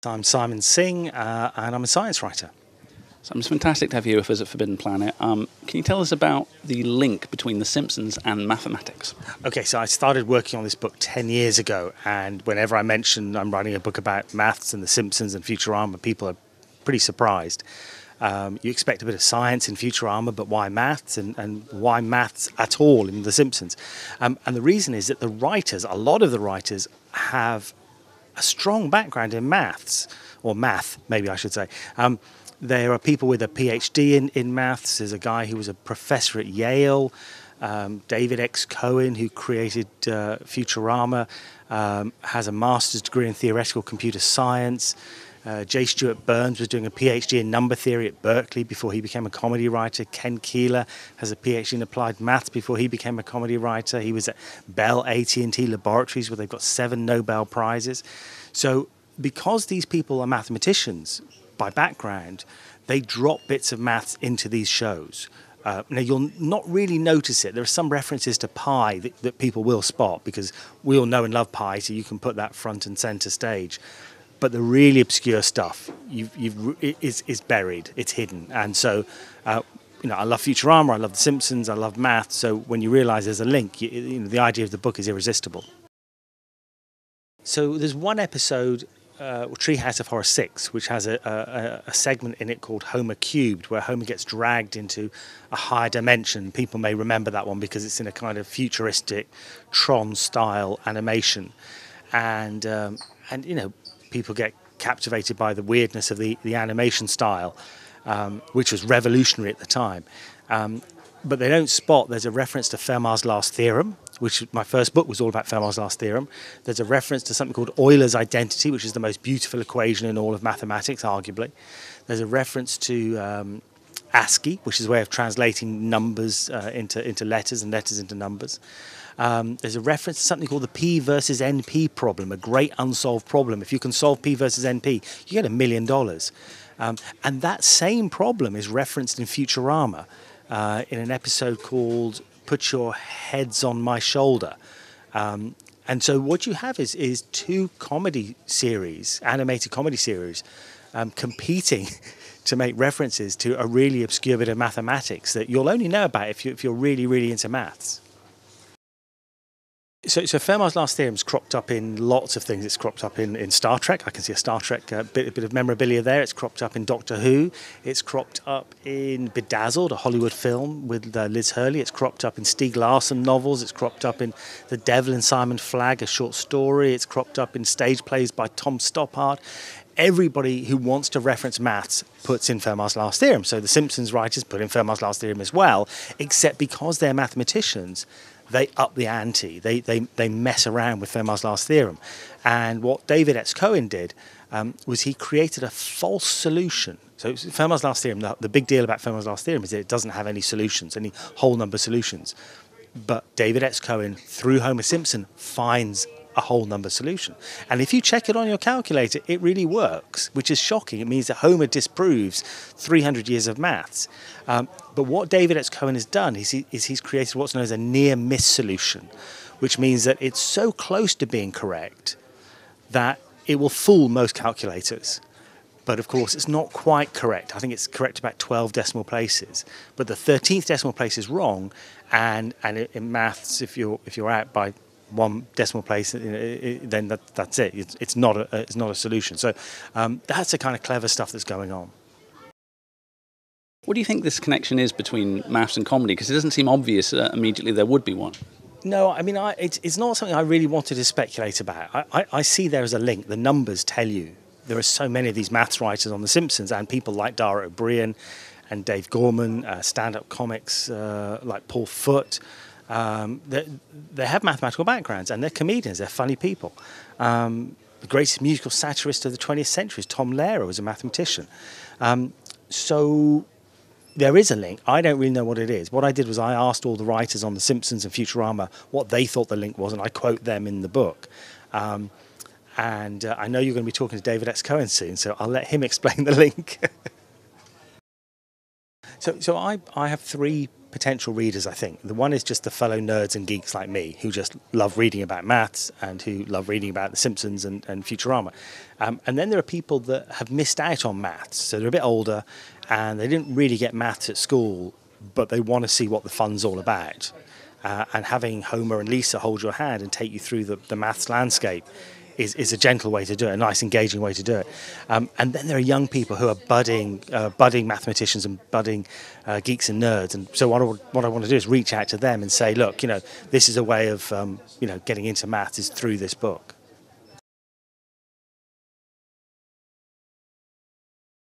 I'm Simon Singh, and I'm a science writer. So it's fantastic to have you with us at Forbidden Planet. Can you tell us about the link between The Simpsons and mathematics? Okay, so I started working on this book 10 years ago, and whenever I mention I'm writing a book about maths and The Simpsons and Futurama, people are pretty surprised. You expect a bit of science in Futurama, but why maths, and why maths at all in The Simpsons? And the reason is that a lot of the writers have a strong background in maths, or math, maybe I should say. There are people with a PhD in maths. There's a guy who was a professor at Yale, David X. Cohen, who created Futurama, has a master's degree in theoretical computer science. J. Stuart Burns was doing a PhD in number theory at Berkeley before he became a comedy writer. Ken Keeler has a PhD in applied maths before he became a comedy writer. He was at Bell AT&T Laboratories, where they've got 7 Nobel Prizes. So because these people are mathematicians by background, they drop bits of maths into these shows. Now, you'll not really notice it. There are some references to pi that people will spot, because we all know and love pi, so you can put that front and center stage. But the really obscure stuff is buried, it's hidden. And so, I love Futurama, I love The Simpsons, I love math. So when you realize there's a link, the idea of the book is irresistible. So there's one episode, Treehouse of Horror 6, which has a segment in it called Homer Cubed, where Homer gets dragged into a higher dimension. People may remember that one because it's in a kind of futuristic Tron-style animation. And people get captivated by the weirdness of the animation style, which was revolutionary at the time. But they don't spot there's a reference to Fermat's last theorem, which my first book was all about Fermat's last theorem. There's a reference to something called Euler's identity, which is the most beautiful equation in all of mathematics, arguably. There's a reference to ASCII, which is a way of translating numbers into letters and letters into numbers. There's a reference to something called the P versus NP problem, a great unsolved problem. If you can solve P versus NP, you get $1 million. And that same problem is referenced in Futurama in an episode called Put Your Heads on My Shoulder. And so what you have is 2 comedy series, animated comedy series, competing to make references to a really obscure bit of mathematics that you'll only know about if you're really, really into maths. So Fermat's last theorem is cropped up in lots of things. It's cropped up in Star Trek. I can see a Star Trek bit of memorabilia there. It's cropped up in Doctor Who. It's cropped up in Bedazzled, a Hollywood film with Liz Hurley. It's cropped up in Stieg Larsson novels. It's cropped up in The Devil and Simon Flagg, a short story. It's cropped up in stage plays by Tom Stoppard. Everybody who wants to reference maths puts in Fermat's last theorem. So the Simpsons writers put in Fermat's last theorem as well, except because they're mathematicians, they up the ante. They mess around with Fermat's last theorem. And what David X. Cohen did was he created a false solution. So Fermat's last theorem, the big deal about Fermat's last theorem is that it doesn't have any solutions, any whole number solutions. But David X. Cohen, through Homer Simpson, finds a whole number solution. And if you check it on your calculator, it really works, which is shocking. It means that Homer disproves 300 years of maths. But what David X. Cohen has done is he's created what's known as a near-miss solution, which means that it's so close to being correct that it will fool most calculators. But of course, it's not quite correct. I think it's correct about 12 decimal places. But the 13th decimal place is wrong, and in maths, if you're out by 1 decimal place, then that's it. It's not a solution. So that's the kind of clever stuff that's going on. What do you think this connection is between maths and comedy? Because it doesn't seem obvious immediately there would be one. No, I mean, it's not something I really wanted to speculate about. I see there as a link. The numbers tell you. There are so many of these maths writers on The Simpsons, and people like Dara O'Brien and Dave Gorman, stand-up comics like Paul Foote. They have mathematical backgrounds, and they're comedians. They're funny people. The greatest musical satirist of the 20th century is Tom Lehrer, who was a mathematician. So there is a link. I don't really know what it is. What I did was I asked all the writers on The Simpsons and Futurama what they thought the link was, and I quote them in the book. And I know you're going to be talking to David X. Cohen soon, so I'll let him explain the link. So I have 3 potential readers, I think. The one is just the fellow nerds and geeks like me who just love reading about maths and who love reading about The Simpsons and Futurama. And then there are people that have missed out on maths, so they're a bit older and they didn't really get maths at school, but they want to see what the fun's all about. And having Homer and Lisa hold your hand and take you through the maths landscape is a gentle way to do it, a nice, engaging way to do it. And then there are young people who are budding mathematicians and budding geeks and nerds. And so what I want to do is reach out to them and say, look, this is a way of getting into maths is through this book.